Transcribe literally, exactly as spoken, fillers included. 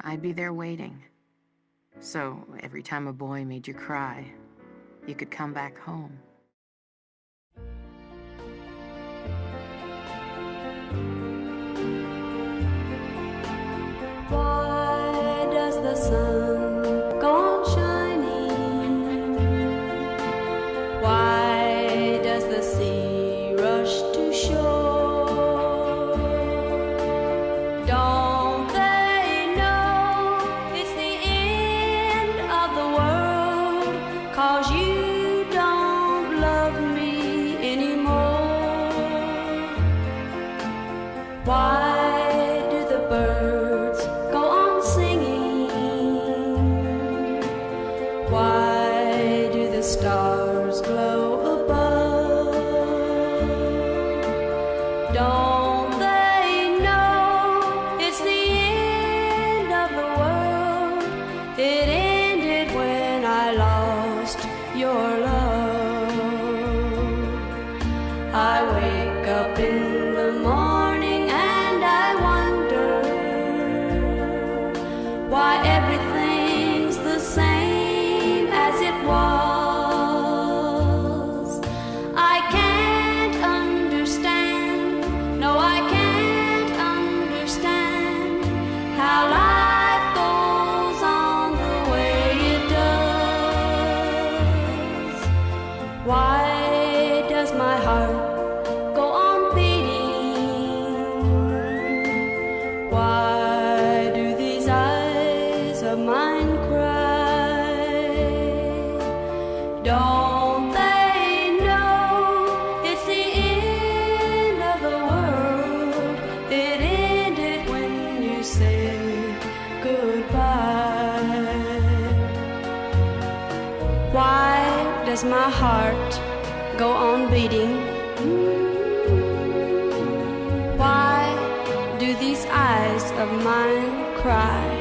I'd be there waiting. So every time a boy made you cry, you could come back home. Why does the sun go on shining? Why does the sea rush to shore? Don't they know it's the end of the world? 'Cause you don't love me anymore. Why do the birds go on singing? Why do the stars glow above? Don't they know it's the end of the world? It ended when I lost your love. I wake up in the morning and I wonder why everything's the same as it was. I can't understand, no I can't understand how life goes on the way it does. Why does my heart go on beating? Why do these eyes of mine cry? Don't they know it's the end of the world? It ended when you said goodbye. Why does my heart go on beating? Why do these eyes of mine cry?